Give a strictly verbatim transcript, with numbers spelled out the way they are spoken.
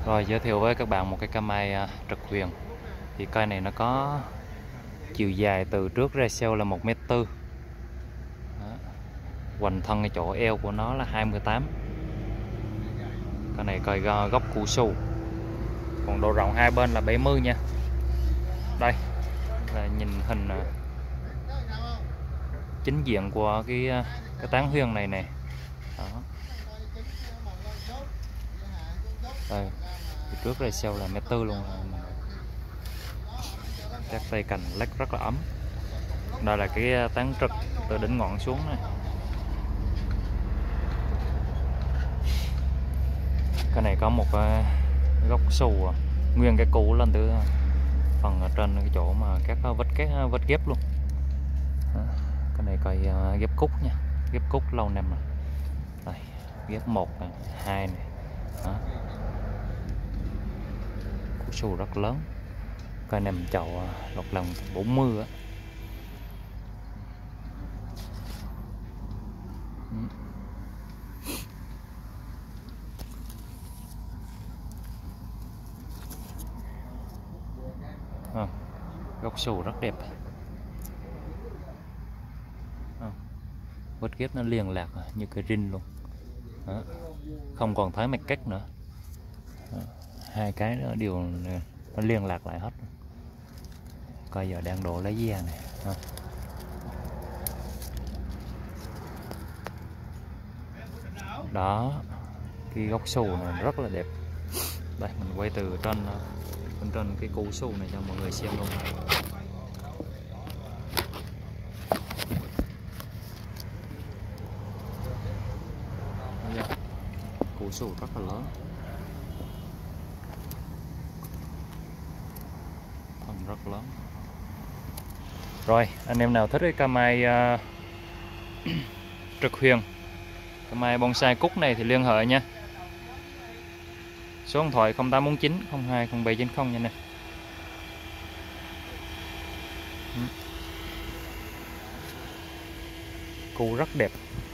Rồi giới thiệu với các bạn một cái cây mai à, trực huyền. Thì cây này nó có chiều dài từ trước ra sau là một mét tư. Hoành thân cái chỗ eo của nó là hai mươi tám. Cây này cây gốc củ su. Còn độ rộng hai bên là bảy mươi nha. Đây là nhìn hình à, chính diện của cái à, cái tán huyền này nè. Đó. Đây, từ trước ra sau là mét tư luôn. Các tay cành lách rất là ấm. Đây là cái tán trực từ đỉnh ngọn xuống này. Cái này có một gốc xù nguyên cái củ lên từ phần ở trên cái chỗ mà các vết cái vết ghép luôn. Cái này coi ghép cúc nha, ghép cúc lâu năm rồi. Đây, ghép một này, hai này. Đó. Củ xù rất lớn. Cây nằm chậu lọt lòng bốn mươi á. À, gốc xù rất đẹp. À, vết ghép nó liền lạc như cái rin luôn. Đó. Không còn thấy mạch cách nữa. Đó. Hai cái đó đều nó liên lạc lại hết. Coi giờ đang đổ lấy da này. Đó. Đó, cái gốc xù này rất là đẹp. Đây mình quay từ trên bên trên cái củ xù này cho mọi người xem luôn. Củ xù rất là lớn, thân rất lớn. Rồi anh em nào thích cái cây mai uh, trực huyền, cây mai bonsai cúc này thì liên hệ nha. Số điện thoại không tám bốn chín không hai không bảy chín không nha nè. Củ rất đẹp.